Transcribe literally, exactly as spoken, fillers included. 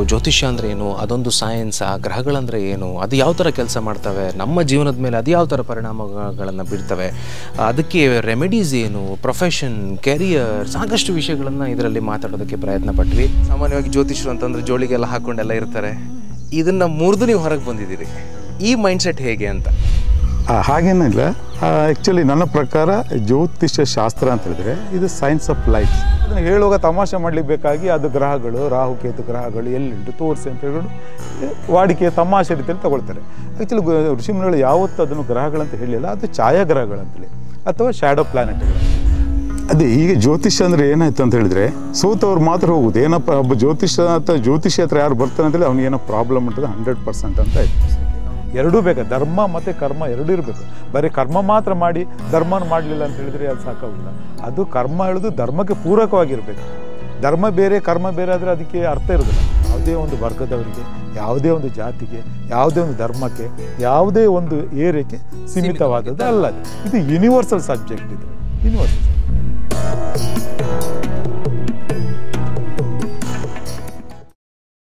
ಜ್ಯೋತಿಷ್ಯ ಅಂದರೆ ಏನು, ಅದೊಂದು ಸೈನ್ಸ್, ಆ ಗ್ರಹಗಳಂದರೆ ಏನು, ಅದು ಯಾವ ಥರ ಕೆಲಸ ಮಾಡ್ತವೆ, ನಮ್ಮ ಜೀವನದ ಮೇಲೆ ಅದು ಯಾವ ಥರ ಪರಿಣಾಮಗಳನ್ನು ಬೀರ್ತವೆ, ಅದಕ್ಕೆ ರೆಮಿಡೀಸ್ ಏನು, ಪ್ರೊಫೆಷನ್, ಕೆರಿಯರ್, ಸಾಕಷ್ಟು ವಿಷಯಗಳನ್ನು ಇದರಲ್ಲಿ ಮಾತಾಡೋದಕ್ಕೆ ಪ್ರಯತ್ನ ಪಟ್ವಿ. ಸಾಮಾನ್ಯವಾಗಿ ಜ್ಯೋತಿಷ್ಯರು ಅಂತಂದರೆ ಜೋಳಿಗೆಲ್ಲ ಹಾಕ್ಕೊಂಡೆಲ್ಲ ಇರ್ತಾರೆ. ಇದನ್ನು ಮುರಿದು ನೀವು ಹೊರಗೆ ಬಂದಿದ್ದೀರಿ. ಈ ಮೈಂಡ್ಸೆಟ್ ಹೇಗೆ ಅಂತ? ಹಾಗೇನಿಲ್ಲ. ಆ್ಯಕ್ಚುಲಿ ನನ್ನ ಪ್ರಕಾರ ಜ್ಯೋತಿಷ್ಯ ಶಾಸ್ತ್ರ ಅಂತ ಹೇಳಿದ್ರೆ ಇದು ಸೈನ್ಸ್ ಆಫ್ ಲೈಫ್. ಅದನ್ನು ಹೇಳುವಾಗ ತಮಾಷೆ ಮಾಡಲಿಕ್ಕೆ ಬೇಕಾಗಿ ಅದು ಗ್ರಹಗಳು, ರಾಹುಕೇತು ಗ್ರಹಗಳು ಎಲ್ಲಿಂಟು ತೋರಿಸಿ ಅಂತ ಹೇಳಿಕೊಂಡು ವಾಡಿಕೆ ತಮಾಷೆ ರೀತಿಯಲ್ಲಿ ತಗೊಳ್ತಾರೆ. ಆ್ಯಕ್ಚುಲಿ ಋಷಿಮುನಿಗಳು ಯಾವತ್ತೂ ಅದನ್ನು ಗ್ರಹಗಳಂತ ಹೇಳಲಿಲ್ಲ, ಅದು ಛಾಯಾಗ್ರಹಗಳಂತೇಳಿ ಅಥವಾ ಶ್ಯಾಡೋ ಪ್ಲಾನೆಟ್ಗಳು. ಅದೇ ಈಗ ಜ್ಯೋತಿಷ್ಯ ಅಂದರೆ ಏನಾಯ್ತು ಅಂತ ಹೇಳಿದ್ರೆ ಸೋತವ್ರು ಮಾತ್ರ ಹೋಗುದು. ಏನಪ್ಪ ಒಬ್ಬ ಜ್ಯೋತಿಷ್ಯ ಅಥವಾ ಜ್ಯೋತಿಷ್ಯ ಹತ್ರ ಯಾರು ಬರ್ತಾನೆ ಅಂತೇಳಿ ಅವ್ನಿಗೆ ಏನೋ ಪ್ರಾಬ್ಲಮ್ ಉಂಟದೆ ಹಂಡ್ರೆಡ್ ಪರ್ಸೆಂಟ್ ಅಂತ ಆಯ್ತು. ಎರಡೂ ಬೇಕು, ಧರ್ಮ ಮತ್ತು ಕರ್ಮ ಎರಡೂ ಇರಬೇಕು. ಬರೀ ಕರ್ಮ ಮಾತ್ರ ಮಾಡಿ ಧರ್ಮನ ಮಾಡಲಿಲ್ಲ ಅಂತ ಹೇಳಿದ್ರೆ ಅದು ಸಾಕಾಗಿಲ್ಲ. ಅದು ಕರ್ಮ ಹೇಳೋದು ಧರ್ಮಕ್ಕೆ ಪೂರಕವಾಗಿರಬೇಕು. ಧರ್ಮ ಬೇರೆ ಕರ್ಮ ಬೇರೆ ಆದರೆ ಅದಕ್ಕೆ ಅರ್ಥ ಇರೋದಿಲ್ಲ. ಯಾವುದೇ ಒಂದು ವರ್ಗದವರಿಗೆ, ಯಾವುದೇ ಒಂದು ಜಾತಿಗೆ, ಯಾವುದೇ ಒಂದು ಧರ್ಮಕ್ಕೆ, ಯಾವುದೇ ಒಂದು ಏರಿಯಾಕ್ಕೆ ಸೀಮಿತವಾದದ್ದು ಅಲ್ಲ. ಇದು ಯೂನಿವರ್ಸಲ್ ಸಬ್ಜೆಕ್ಟ್. ಇದು ಯೂನಿವರ್ಸಲ್.